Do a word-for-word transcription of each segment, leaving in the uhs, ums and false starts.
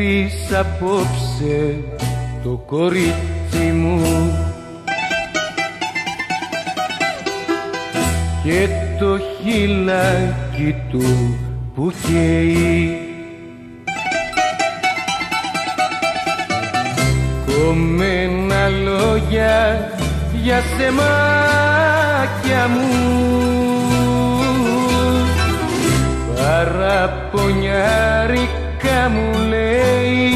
πεις απόψε το κορίτσι μου και το χειλάκι του που καίει. Κομμένα λόγια για σεμάκια μου, παραπονιάρικα μου λέει.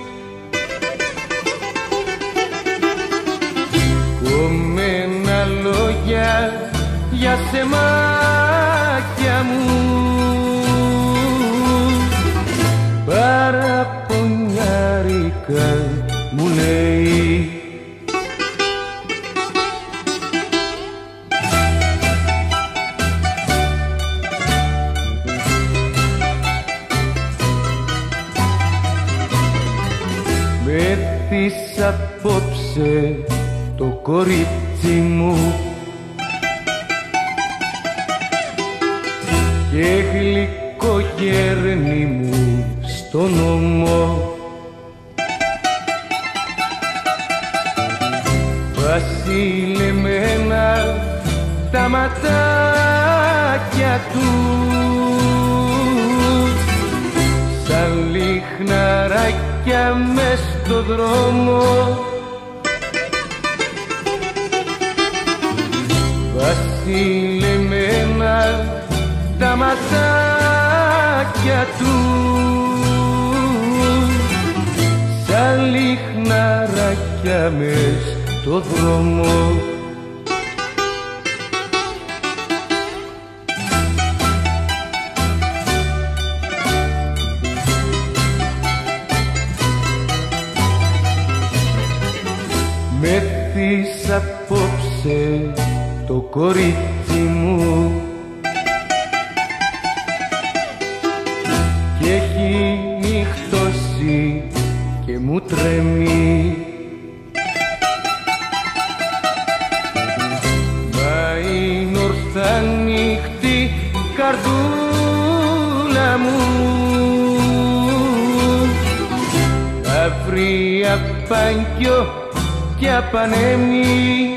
Κομμένα λόγια για σεμάκια μου, παραπονιάρικα μου λέει. Με πεις απόψε το κορίτσι μου και γλυκό γέρνη μου στον ώμο, βασιλεμένα τα ματάκια του σαν λιχναράκια μες στο δρόμο. Βασιλεμένα τα ματάκια του σαν λιχναράκια μες στο δρόμο. Με πεις απόψε το κορίτσι μου και έχει νυχτώσει και μου τρέμει. Μα είναι ορθά νύχτη καρδούλα μου, αύριο απάνκιο και απανέμει.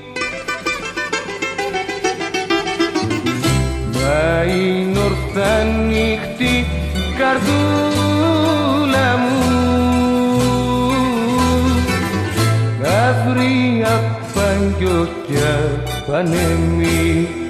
Μα είναι ορθά νύχτη καρδούλα μου, αύριο απάνκιο και απανέμει.